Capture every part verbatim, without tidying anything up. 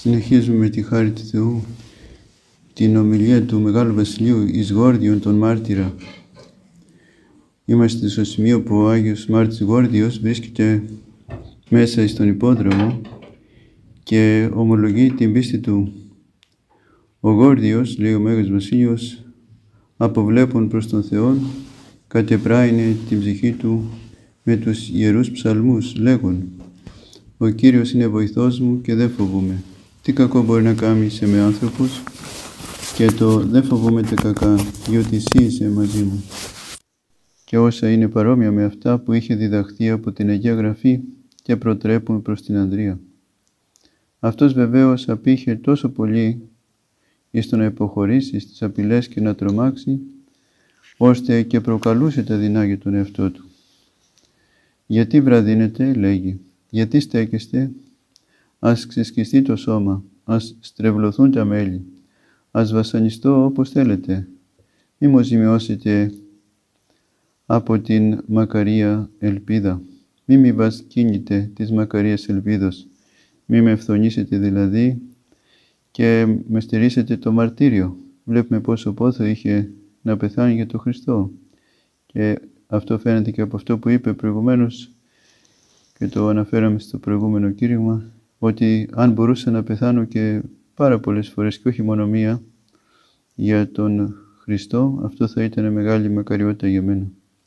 Συνεχίζουμε με τη χάρη του Θεού την ομιλία του Μεγάλου Βασιλείου εις Γόρδιον τον μάρτυρα. Είμαστε στο σημείο που ο Άγιος Μάρτης Γόρδιος βρίσκεται μέσα στον υπόδρομο και ομολογεί την πίστη του. Ο Γόρδιος, λέει ο Μέγας Βασίλειος, αποβλέπων προς τον Θεόν, κατεπράινε την ψυχή του με τους ιερούς ψαλμούς, λέγον: «Ο Κύριος είναι βοηθός μου και δεν φοβούμαι. Τι κακό μπορεί να κάνει σε με άνθρωπους, και το δεν φοβούμαι τα κακά, διότι εσύ είσαι μαζί μου». Και όσα είναι παρόμοια με αυτά που είχε διδαχθεί από την Αγία Γραφή και προτρέπουν προς την Ανδρεία. Αυτός βεβαίως απήχε τόσο πολύ εις το να υποχωρήσει στις απειλές και να τρομάξει, ώστε και προκαλούσε τα δεινά για τον εαυτό του. «Γιατί βραδύνετε», λέγει, «γιατί στέκεστε, ας ξεσκιστεί το σώμα, ας στρεβλωθούν τα μέλη, ας βασανιστώ όπως θέλετε, μη μου ζημιώσετε από την μακαρία ελπίδα, μη μη βασκίνετε της μακαρίας ελπίδος, μη με φθονήσετε δηλαδή και με στερήσετε το μαρτύριο». Βλέπουμε πόσο πόθο είχε να πεθάνει για τον Χριστό. Και αυτό φαίνεται και από αυτό που είπε προηγουμένως και το αναφέραμε στο προηγούμενο κήρυγμα, ότι αν μπορούσα να πεθάνω και πάρα πολλές φορές και όχι μόνο μία για τον Χριστό, αυτό θα ήταν μεγάλη μακαριότητα για μένα.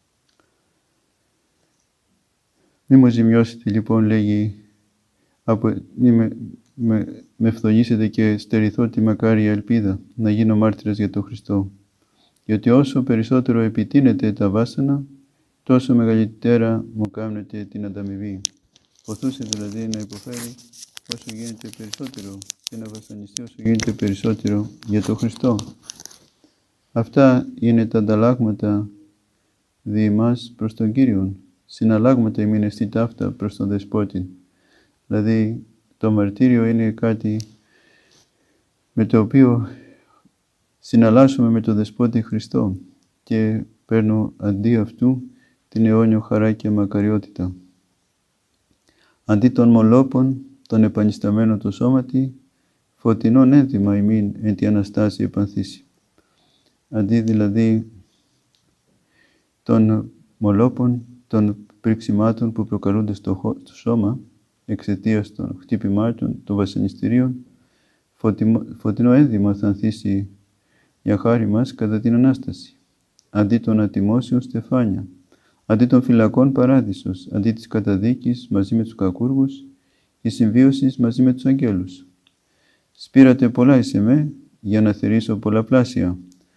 Μη μου ζημιώσετε λοιπόν, λέγει, από, μη με, με, με φθονήσετε και στερηθώ τη μακάρια ελπίδα να γίνω μάρτυρας για τον Χριστό. Γιατί όσο περισσότερο επιτείνετε τα βάσανα, τόσο μεγαλύτερα μου κάνετε την ανταμοιβή. Ποθούσε δηλαδή να υποφέρει όσο γίνεται περισσότερο και να βασανιστεί όσο γίνεται περισσότερο για τον Χριστό. Αυτά είναι τα ανταλλάγματα δι' εμάς προς τον Κύριον. Συναλλάγματα ημίν εστί ταύτα προς τον Δεσπότη. Δηλαδή το μαρτύριο είναι κάτι με το οποίο συναλλάσσουμε με τον Δεσπότη Χριστό και παίρνω αντί αυτού την αιώνιο χαρά και μακαριότητα. Αντί των μολόπων, των επανισταμένων το σώματι, φωτεινόν ένθυμα ημίν εν τη Αναστάση επανθήσει. Αντί δηλαδή των μολόπων, των πρίξιμάτων που προκαλούνται στο, στο σώμα εξαιτίας των χτυπημάτων, των βασανιστήριων, φωτεινό ένθυμα θα ανθίσει για χάρη μας κατά την Ανάσταση. Αντί των ατιμώσεων στεφάνια, αντί των φυλακών παράδεισος, αντί της καταδίκης μαζί με τους κακούργους, η συμβίωση μαζί με τους αγγέλους. Σπήρατε πολλά εις εμέ για να θερήσω πολλαπλάσια.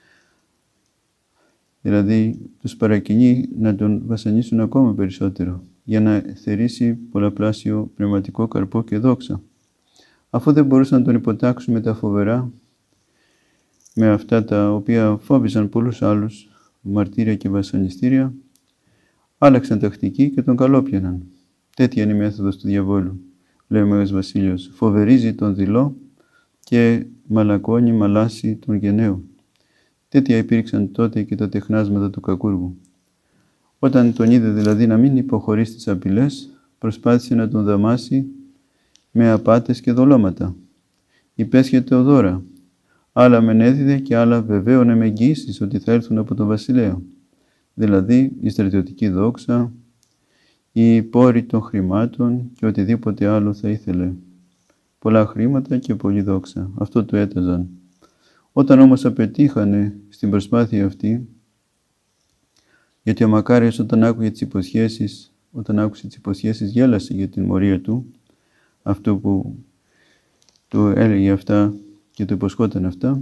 Δηλαδή τους παρακινεί να τον βασανίσουν ακόμα περισσότερο, για να θερήσει πολλαπλάσιο πνευματικό καρπό και δόξα. Αφού δεν μπορούσαν να τον υποτάξουν με τα φοβερά, με αυτά τα οποία φόβησαν πολλούς άλλους, μαρτύρια και βασανιστήρια, άλλαξαν τακτική και τον καλόπιαναν. Τέτοια είναι η μέθοδος του διαβόλου, λέει ο Μέγας Βασίλειος. Φοβερίζει τον δειλό και μαλακώνει, μαλάσει τον γενναίο. Τέτοια υπήρξαν τότε και τα τεχνάσματα του κακούργου. Όταν τον είδε δηλαδή να μην υποχωρεί στις απειλές, προσπάθησε να τον δαμάσει με απάτες και δολώματα. Υπέσχεται οδώρα. Άλλα μεν έδιδε και άλλα βεβαίωνε με εγγυήσεις ότι θα έρθουν από τον βασιλέα. Δηλαδή η στρατιωτική δόξα, η πόρη των χρημάτων και οτιδήποτε άλλο θα ήθελε. Πολλά χρήματα και πολλή δόξα. Αυτό το έταζαν. Όταν όμως απετύχανε στην προσπάθεια αυτή, γιατί ο Μακάριος όταν άκουγε τις υποσχέσεις, όταν άκουσε τις υποσχέσεις γέλασε για την μορία του, αυτό που του έλεγε αυτά και του υποσχόταν αυτά,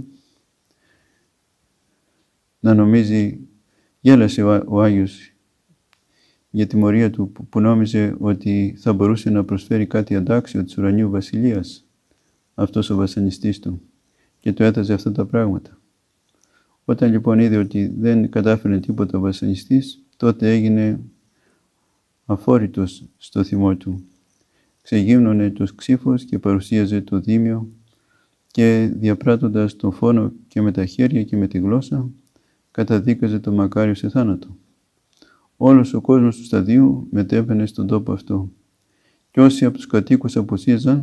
να νομίζει, γέλασε ο, ο Άγιος για τη μορία του που, που νόμιζε ότι θα μπορούσε να προσφέρει κάτι αντάξιο της ουρανίου βασιλείας, αυτός ο βασανιστής του, και του έταζε αυτά τα πράγματα. Όταν λοιπόν είδε ότι δεν κατάφερε τίποτα ο βασανιστής, τότε έγινε αφόρητος στο θυμό του. Ξεγύμνωνε τους ξύφους και παρουσίαζε το δίμιο και διαπράττοντας τον φόνο και με τα χέρια και με τη γλώσσα, καταδίκαζε τον Μακάριο σε θάνατο. Όλος ο κόσμος του σταδίου μετέβαινε στον τόπο αυτό. Και όσοι από τους κατοίκους αποσίαζαν,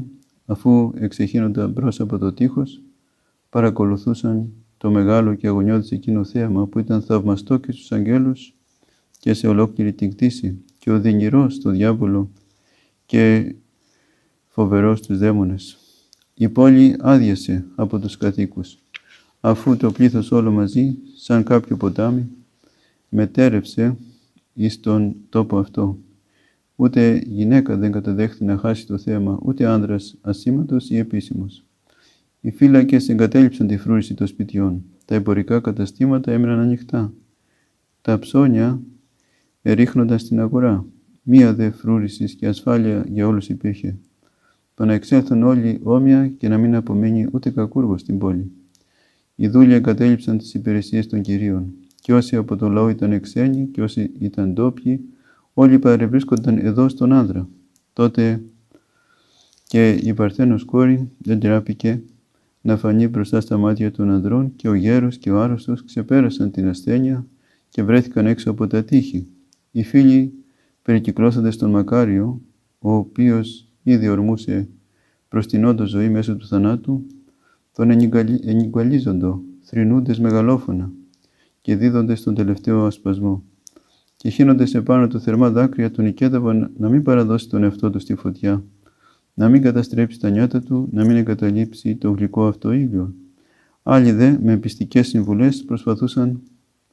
αφού εξεχύνονταν μπρος από το τείχος, παρακολουθούσαν το μεγάλο και αγωνιώδης εκείνο θέαμα που ήταν θαυμαστό και στους αγγέλους και σε ολόκληρη την κτήση και οδυνηρό στο διάβολο και φοβερό στους δαίμονες. Η πόλη άδειασε από τους κατοίκους, αφού το πλήθος όλο μαζί, σαν κάποιο ποτάμι, μετέρευσε εις τον τόπο αυτό. Ούτε γυναίκα δεν καταδέχθη να χάσει το θέαμα, ούτε άνδρας ασήμαντος ή επίσημος. Οι φύλακες εγκατέλειψαν τη φρούρηση των σπιτιών. Τα εμπορικά καταστήματα έμειναν ανοιχτά. Τα ψώνια ερίχνονταν στην αγορά. Μία δε φρούρησης και ασφάλεια για όλους υπήρχε. Το να εξέλθουν όλοι όμοια και να μην απομείνει ούτε κακούργος στην πόλη. Οι δούλοι εγκατέλειψαν τις υπηρεσίες των κυρίων. Και όσοι από το λαό ήταν εξένοι και όσοι ήταν ντόπιοι, όλοι παρευρίσκονταν εδώ στον άνδρα. Τότε και η Παρθένος κόρη δεν τράπηκε να φανεί μπροστά στα μάτια των ανδρών και ο γέρος και ο άρρωστος ξεπέρασαν την ασθένεια και βρέθηκαν έξω από τα τείχη. Οι φίλοι περικυκλώσαντες τον Μακάριο, ο οποίος ήδη ορμούσε προς την όντω ζωή μέσω του θανάτου, τον ενικουαλίζοντο, θρηνούντες μεγαλόφωνα και δίδοντες τον τελευταίο ασπασμό. Και χύνοντες επάνω του θερμά δάκρυα τον οικέταβαν να μην παραδώσει τον εαυτό του στη φωτιά, να μην καταστρέψει τα νιάτα του, να μην εγκαταλείψει το γλυκό αυτό ήλιο. Άλλοι δε, με πιστικές συμβουλές, προσπαθούσαν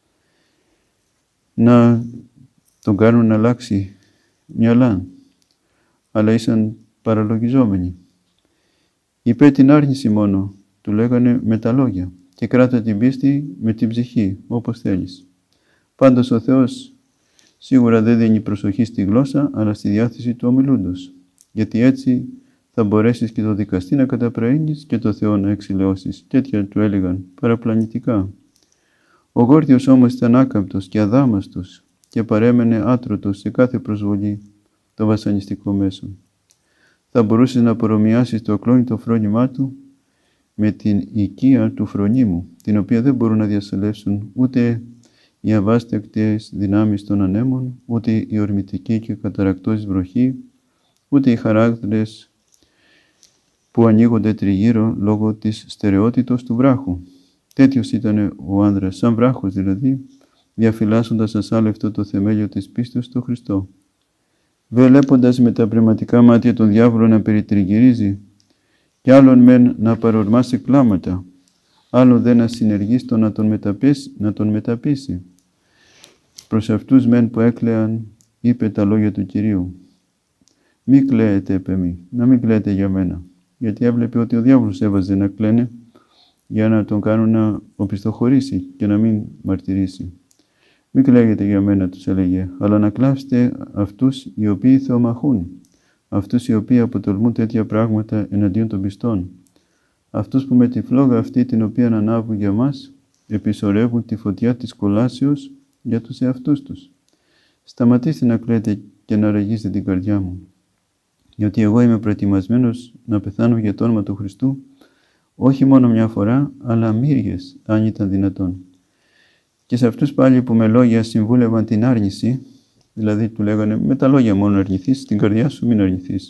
να τον κάνουν να αλλάξει μυαλά, αλλά ήσαν παραλογιζόμενοι. Είπε την άρνηση μόνο, του λέγανε με τα λόγια, και κράτα την πίστη με την ψυχή, όπως θέλεις. Πάντως ο Θεός σίγουρα δεν δίνει προσοχή στη γλώσσα, αλλά στη διάθεση του ομιλούντος, γιατί έτσι θα μπορέσεις και το δικαστή να καταπραίνεις και το Θεό να εξηλαιώσεις. Τέτοια του έλεγαν παραπλανητικά. Ο Γόρδιος όμως ήταν άκαμπτος και αδάμαστος και παρέμενε άτρωτος σε κάθε προσβολή το βασανιστικό μέσο. Θα μπορούσες να παρομοιάσεις το ακλόνητο φρόνημά του με την οικία του φρονίμου, την οποία δεν μπορούν να διασελεύσουν ούτε οι αβάστακτες δυνάμεις των ανέμων, ούτε η ορμητική και καταρακτώδης βροχή, ούτε οι χαράκτηρες που ανοίγονται τριγύρω λόγω της στερεότητος του βράχου. Τέτοιος ήταν ο άνδρας, σαν βράχος δηλαδή, διαφυλάσσοντας ασάλευτο το θεμέλιο της πίστης στο Χριστό. Βλέποντας με τα πνευματικά μάτια τον διάβολο να περιτριγυρίζει, κι άλλον μεν να παρορμάσει κλάματα, άλλον δε να συνεργεί στο να τον μεταπίσει, να τον μεταπίσει. Προς αυτούς μεν που έκλαιαν, είπε τα λόγια του Κυρίου. Μη κλαίετε επ' εμεί, να μην κλαίτε για μένα, γιατί έβλεπε ότι ο διάβολος έβαζε να κλαίνε για να τον κάνουν να οπισθοχωρήσει και να μην μαρτυρήσει. Μην κλαίγετε για μένα, τους έλεγε, αλλά να κλάψετε αυτούς οι οποίοι θεομαχούν, αυτούς οι οποίοι αποτολμούν τέτοια πράγματα εναντίον των πιστών, αυτούς που με τη φλόγα αυτή την οποία ανάβουν για μας, επισορεύουν τη φωτιά της κολάσεως για τους εαυτούς τους. Σταματήστε να κλαίτε και να ραγίζετε την καρδιά μου, γιατί εγώ είμαι προετοιμασμένος να πεθάνω για το όνομα του Χριστού, όχι μόνο μια φορά, αλλά μύριες, αν ήταν δυνατόν. Και σε αυτούς πάλι που με λόγια συμβούλευαν την άρνηση, δηλαδή του λέγανε με τα λόγια μόνο αρνηθείς, στην καρδιά σου μην αρνηθείς.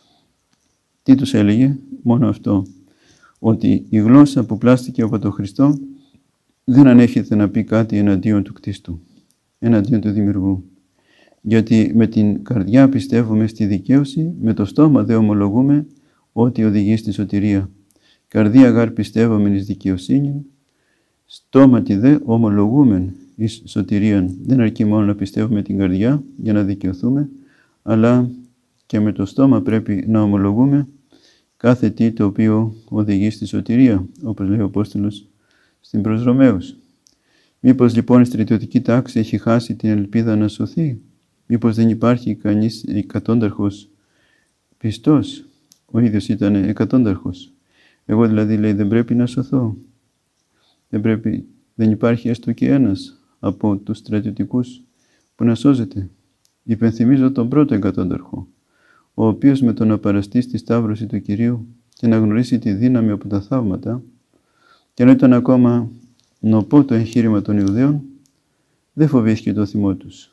Τι τους έλεγε? Μόνο αυτό, ότι η γλώσσα που πλάστηκε από τον Χριστό δεν ανέχεται να πει κάτι εναντίον του κτίστου, εναντίον του Δημιουργού. Γιατί με την καρδιά πιστεύουμε στη δικαίωση, με το στόμα δε ομολογούμε ότι οδηγεί στη σωτηρία. Καρδία γάρ πιστεύομεν εις δικαιοσύνην, στόματι δε ομολογούμεν εις σωτηρίαν. Δεν αρκεί μόνο να πιστεύουμε την καρδιά για να δικαιωθούμε, αλλά και με το στόμα πρέπει να ομολογούμε κάθε τι το οποίο οδηγεί στη σωτηρία, όπως λέει ο Απόστολος στην προς Ρωμαίους. Μήπως λοιπόν η στρατιωτική τάξη έχει χάσει την ελπίδα να σωθεί? Μήπως δεν υπάρχει κανείς εκατόνταρχος πιστός? Ο ίδιος ήταν εκατόνταρχος. Εγώ δηλαδή, λέει, δεν πρέπει να σωθώ. Δεν, πρέπει, δεν υπάρχει έστω και ένας από τους στρατιωτικούς που να σώζεται. Υπενθυμίζω τον πρώτο εκατόνταρχο, ο οποίος με το να παραστεί στη σταύρωση του Κυρίου και να γνωρίσει τη δύναμη από τα θαύματα, και ενώ ήταν ακόμα νοπό το εγχείρημα των Ιουδαίων, δεν φοβήθηκε το θυμό τους.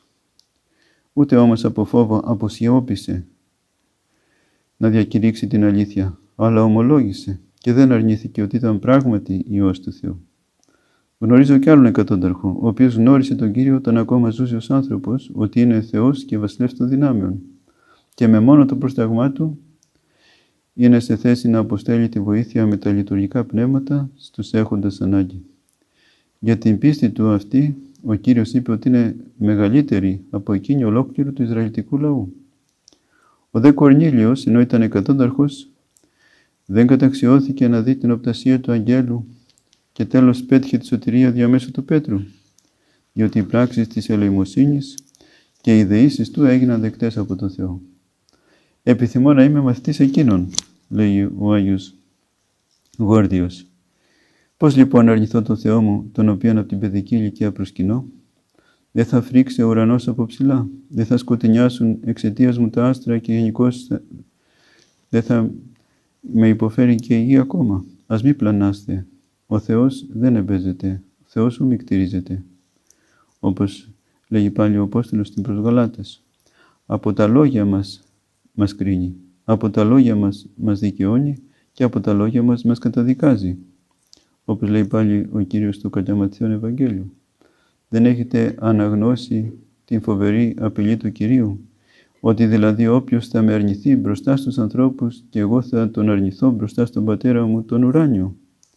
Ούτε όμως από φόβο αποσιώπησε να διακηρύξει την αλήθεια, αλλά ομολόγησε και δεν αρνήθηκε ότι ήταν πράγματι Υιός του Θεού. Γνωρίζω κι άλλον εκατόνταρχο, ο οποίος γνώρισε τον Κύριο όταν ακόμα ζούσε ως άνθρωπος, ότι είναι Θεός και βασιλεύς των δυνάμεων, και με μόνο το πρόσταγμά του είναι σε θέση να αποστέλει τη βοήθεια με τα λειτουργικά πνεύματα στους έχοντας ανάγκη. Για την πίστη του αυτή, ο Κύριος είπε ότι είναι μεγαλύτερη από εκείνη ολόκληρου του Ισραηλιτικού λαού. Ο δε Κορνήλιος, ενώ ήταν εκατόνταρχος, δεν καταξιώθηκε να δει την οπτασία του αγγέλου και τέλος πέτυχε τη σωτηρία διαμέσου του Πέτρου, διότι οι πράξεις της ελεημοσύνης και οι δεήσεις του έγιναν δεκτές από τον Θεό. Επιθυμώ να είμαι μαθητής εκείνων, λέει ο Άγιος Γόρδιος. Πώς λοιπόν να αρνηθώ τον Θεό μου, τον οποίον από την παιδική ηλικία προσκυνώ? Δεν θα φρίξει ο ουρανός από ψηλά, δεν θα σκοτεινιάσουν εξαιτίας μου τα άστρα και γενικώς δεν θα με υποφέρει και η γη ακόμα. Ας μη πλανάστε. Ο Θεός δεν εμπέζεται, ο Θεός ου μη κτηρίζεται. Όπως λέγει πάλι ο Απόστολος στην προς Γαλάτες. Από τα λόγια μας μας κρίνει, από τα λόγια μας μας δικαιώνει και από τα λόγια μας μας καταδικάζει. Όπως λέει πάλι ο Κύριος του κατά Ματθαίον Ευαγγέλιο. Δεν έχετε αναγνώσει την φοβερή απειλή του Κυρίου, ότι δηλαδή όποιος θα με αρνηθεί μπροστά στους ανθρώπους και εγώ θα τον αρνηθώ μπροστά στον Πατέρα μου τον ουράνιο.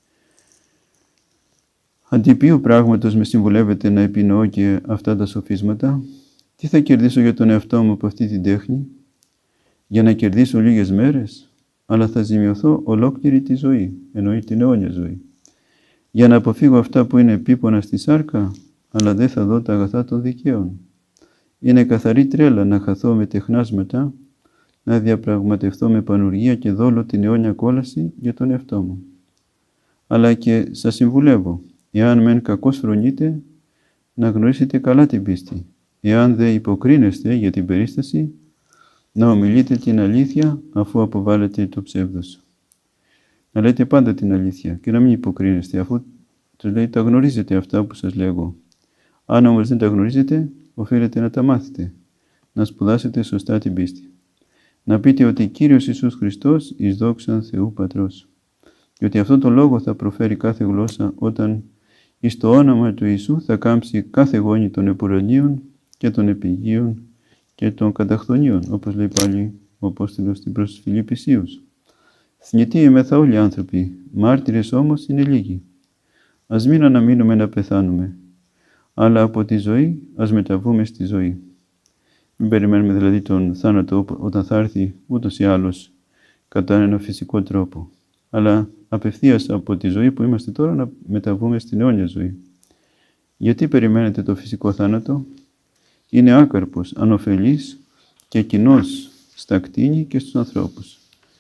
Αντί ποιου πράγματος με συμβουλεύετε να επινοώ και αυτά τα σοφίσματα? Τι θα κερδίσω για τον εαυτό μου από αυτή την τέχνη? Για να κερδίσω λίγες μέρες, αλλά θα ζημιωθώ ολόκληρη τη ζωή, εννοεί την αιώνια ζωή. Για να αποφύγω αυτά που είναι επίπονα στη σάρκα, αλλά δεν θα δω τα αγαθά των δικαίων. Είναι καθαρή τρέλα να χαθώ με τεχνάσματα, να διαπραγματευτώ με πανουργία και δόλο την αιώνια κόλαση για τον εαυτό μου. Αλλά και σας συμβουλεύω, εάν μεν κακώς φρονείτε, να γνωρίσετε καλά την πίστη. Εάν δεν υποκρίνεστε για την περίσταση, να ομιλείτε την αλήθεια αφού αποβάλλετε το ψεύδος. Να λέτε πάντα την αλήθεια και να μην υποκρίνεστε, αφού τους λέει τα γνωρίζετε αυτά που σας λέγω. Αν όμως δεν τα γνωρίζετε, οφείλετε να τα μάθετε, να σπουδάσετε σωστά την πίστη. Να πείτε ότι Κύριος Ιησούς Χριστός εις δόξαν Θεού Πατρός. Και ότι αυτόν τον λόγο θα προφέρει κάθε γλώσσα όταν εις το όνομα του Ιησού θα κάμψει κάθε γόνι των επουρανίων και των επιγείων και των καταχθονίων, όπως λέει πάλι ο Απόστολος στην προς τους Φιλιππισίους. Θνητοί εμέθα όλοι οι άνθρωποι, μάρτυρες όμως είναι λίγοι. Ας μην αναμείνουμε να πεθάνουμε, αλλά από τη ζωή ας μεταβούμε στη ζωή. Μην περιμένουμε δηλαδή τον θάνατο όταν θα έρθει ούτως ή άλλως κατά ένα φυσικό τρόπο, αλλά απευθείας από τη ζωή που είμαστε τώρα να μεταβούμε στην αιώνια ζωή. Γιατί περιμένετε το φυσικό θάνατο? Είναι άκαρπος, ανωφελής και κοινός στα κτήνη και στους ανθρώπους.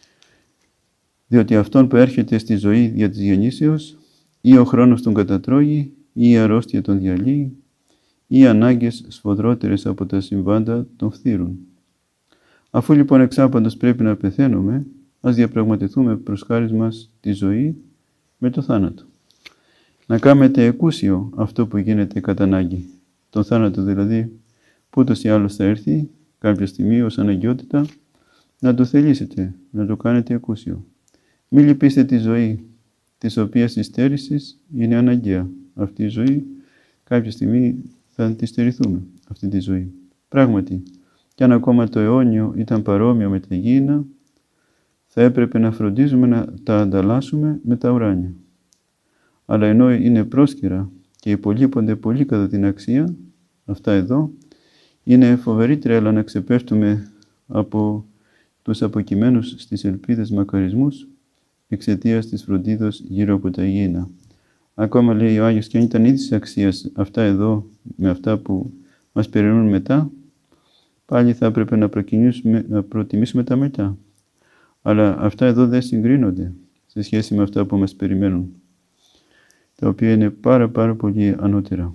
Διότι αυτόν που έρχεται στη ζωή δια της γεννήσεως, ή ο χρόνος τον κατατρώγει, ή η αρρώστια τον διαλύει, ή οι ανάγκες σφοδρότερες από τα συμβάντα τον φθύρουν. Αφού λοιπόν εξάπαντος πρέπει να πεθαίνουμε, ας διαπραγματευτούμε προς χάρις μας τη ζωή με το θάνατο. Να κάνετε εκούσιο αυτό που γίνεται κατά ανάγκη, τον θάνατο δηλαδή, που ούτως ή άλλως θα έρθει κάποια στιγμή ως αναγκαιότητα, να το θελήσετε, να το κάνετε εκούσιο. Μην λυπήστε τη ζωή, της οποίας η στέρησης είναι αναγκαία. Αυτή η ζωή κάποια στιγμή θα τη στερηθούμε, αυτή τη ζωή. Πράγματι, κι αν ακόμα το αιώνιο ήταν παρόμοιο με τα γήινα, θα έπρεπε να φροντίζουμε να τα ανταλλάσσουμε με τα ουράνια. Αλλά ενώ είναι πρόσκαιρα και υπολείπονται πολύ κατά την αξία, αυτά εδώ, είναι φοβερή τρέλα να ξεπέφτουμε από τους αποκειμένους στις ελπίδες μακαρισμούς εξαιτίας της φροντίδος γύρω από τα γήινα. Ακόμα λέει ο Άγιος, και αν ήταν ίδιας αξίας αυτά εδώ με αυτά που μας περιμένουν μετά, πάλι θα έπρεπε να, να προτιμήσουμε τα μετά. Αλλά αυτά εδώ δεν συγκρίνονται σε σχέση με αυτά που μας περιμένουν, τα οποία είναι πάρα πάρα πολύ ανώτερα.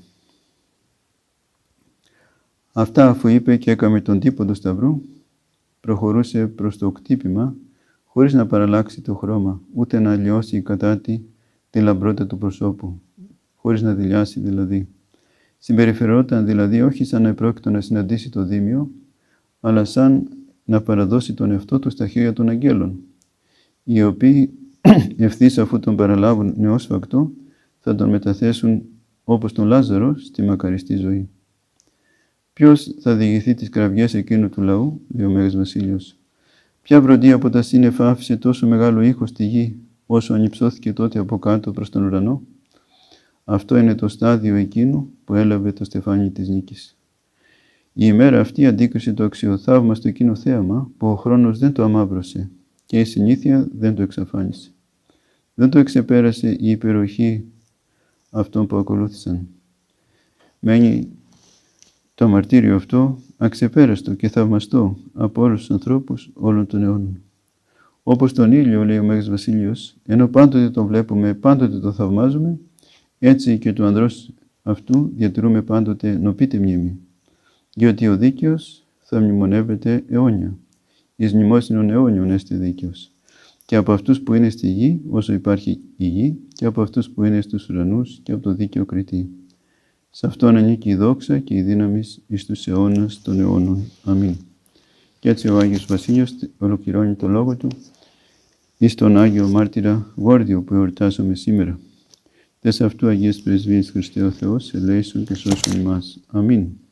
Αυτά αφού είπε και έκαμε τον τύπο του σταυρού, προχωρούσε προς το κτύπημα, χωρίς να παραλλάξει το χρώμα, ούτε να λιώσει κατά τη τη λαμπρότητα του προσώπου, χωρίς να δειλιάσει δηλαδή. Συμπεριφερόταν δηλαδή όχι σαν να επρόκειτο να συναντήσει το Δήμιο, αλλά σαν να παραδώσει τον εαυτό του στα χέρια των αγγέλων. οι οποίοι ευθύς αφού τον παραλάβουν νεόσφακτο, θα τον μεταθέσουν όπως τον Λάζαρο στη μακαριστή ζωή. Ποιος θα διηγηθεί τις κραυγές εκείνου του λαού, λέει ο Μέγας Βασίλειος. Ποια βροντή από τα σύννεφα άφησε τόσο μεγάλο ήχο στη γη, όσο ανυψώθηκε τότε από κάτω προς τον ουρανό? Αυτό είναι το στάδιο εκείνου που έλαβε το στεφάνι της νίκης. Η ημέρα αυτή αντίκρισε το αξιοθαύμαστο εκείνο θέαμα που ο χρόνος δεν το αμαύρωσε και η συνήθεια δεν το εξαφάνισε. Δεν το εξεπέρασε η υπεροχή αυτών που ακολούθησαν. Μένει το μαρτύριο αυτό αξεπέραστο και θαυμαστό από όλους τους ανθρώπους όλων των αιώνων. Όπως τον ήλιο, λέει ο Μέγας Βασίλειος, ενώ πάντοτε τον βλέπουμε, πάντοτε τον θαυμάζουμε, έτσι και του ανδρός αυτού διατηρούμε πάντοτε νοπίτη μνήμη. Διότι ο δίκαιος θα μνημονεύεται αιώνια. Εις μνημόσυνον αιώνιον έστε δίκαιος. Και από αυτούς που είναι στη γη, όσο υπάρχει η γη, και από αυτούς που είναι στους ουρανούς και από το δίκαιο κριτή. Σε αυτόν ανήκει η δόξα και η δύναμη εις τους αιώνας των αιώνων. Αμήν. Και έτσι ο Άγιος Βασίλειος ολοκληρώνει το λόγο του εις τον Άγιο Μάρτυρα Γόρδιο που εορτάζουμε σήμερα. Τες αυτού Αγίες Πρεσβείες Χριστέ ο Θεός, ελέησον και σώσον ημάς. Αμήν.